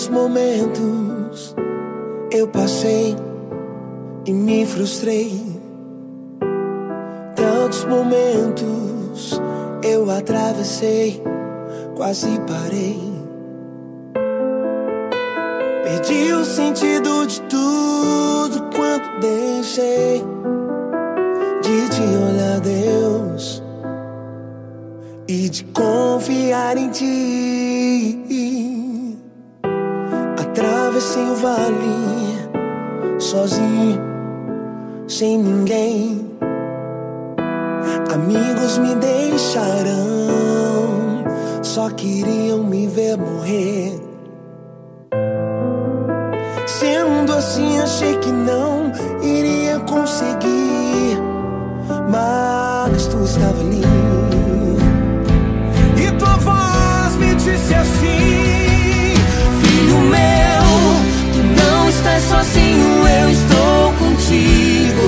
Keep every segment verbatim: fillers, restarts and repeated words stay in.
Tantos momentos eu passei e me frustrei. Tantos momentos eu atravessei, quase parei. Perdi o sentido de tudo quando deixei de te olhar, Deus, e de confiar em ti. Atravessei o vale sozinho, sem ninguém. Amigos me deixaram, só queriam me ver morrer. Sendo assim, achei que não iria conseguir, mas tu estava ali, e tua voz me disse assim: filho meu, tu não estás sozinho, eu estou contigo.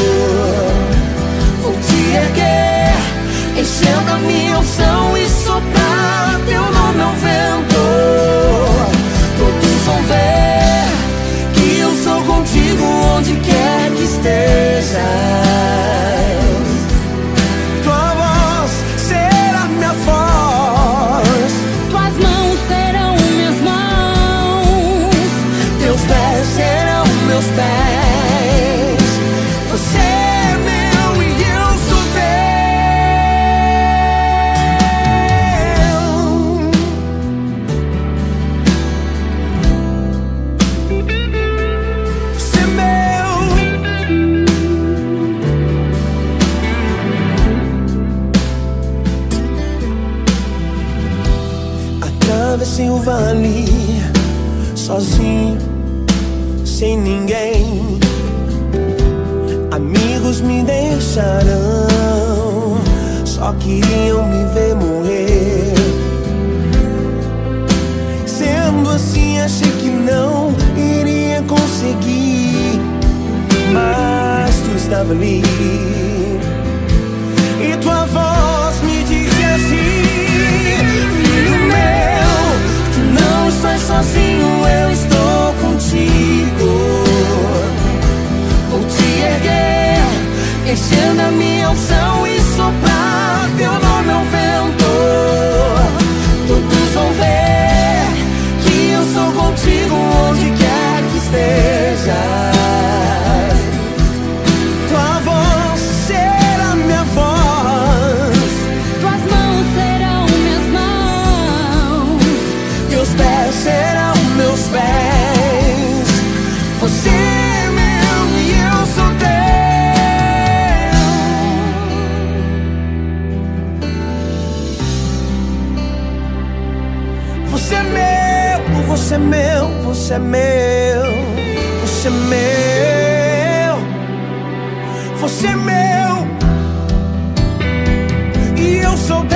Vou te erguer, enchendo a minha unção e soprar teu nome ao vento. Todos vão ver que eu sou contigo onde quer que estejas. Tua voz será minha voz, tuas mãos serão minhas mãos, teus pés serão meus pés. Você é meu e eu sou teu. Você é meu. Atravessei o vale sozinho, sem ninguém. Amigos me deixaram, só queriam me ver morrer. Sendo assim, achei que não iria conseguir, mas tu estava ali, e tua voz me disse assim: filho meu, tu não estás sozinho, eu estou contigo. Vou te erguer, enchendo a minha unção e soprar teu nome ao vento. Todos vão ver que eu sou contigo onde quer que estejas. Tua voz será minha voz, tuas mãos serão minhas mãos, teus pés serão meus pés. Você é meu e eu sou teu. Você é meu, você é meu, você é meu, você é meu, você é meu e eu sou teu.